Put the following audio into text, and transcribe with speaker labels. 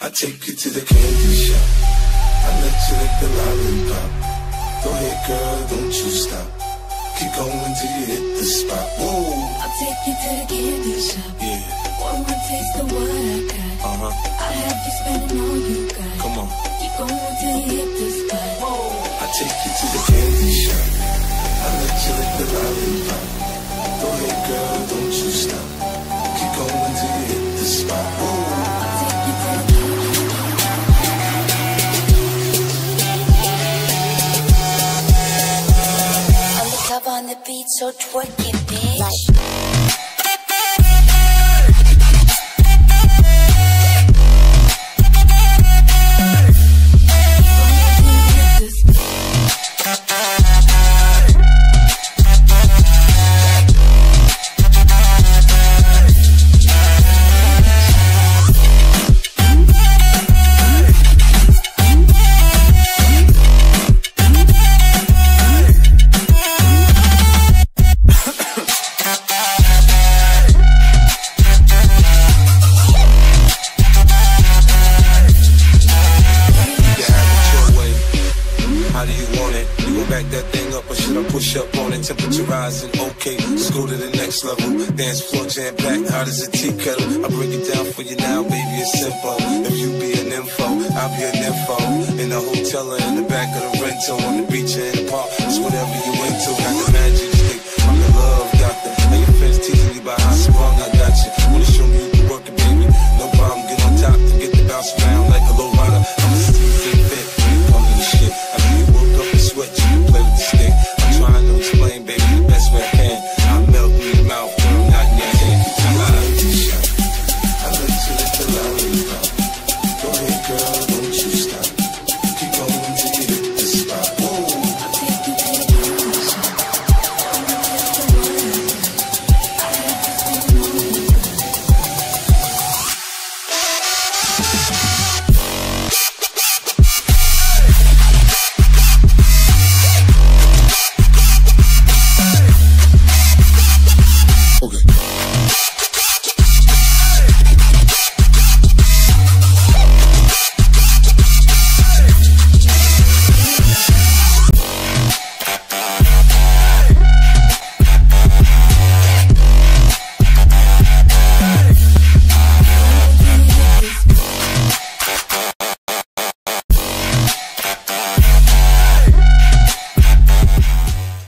Speaker 1: I take you to the candy shop. I let you lick the lollipop. Go ahead, girl, don't you stop. Keep going till you hit the spot. Whoa.
Speaker 2: I'll take you to the candy shop.
Speaker 1: Yeah.
Speaker 2: One more taste of what I got. I'll have you spending all you got.
Speaker 1: Come on.
Speaker 2: Keep going till you hit the spot.
Speaker 1: Whoa. I take you to the candy shop. I let you lick the lollipop. Go ahead, girl, don't you stop. Keep going till you hit the spot. Whoa.
Speaker 2: I'll take you to the candy shop.
Speaker 3: Up on the beat, so twerk it, bitch.
Speaker 1: Temperature rising, okay, let's go to the next level. Dance floor jam packed, hot as a tea kettle. I break it down for you now, baby, it's simple. If you be an info, I'll be an info. In the hotel or in the back of the rental, on the beach or in the park, it's whatever you into. Got the magic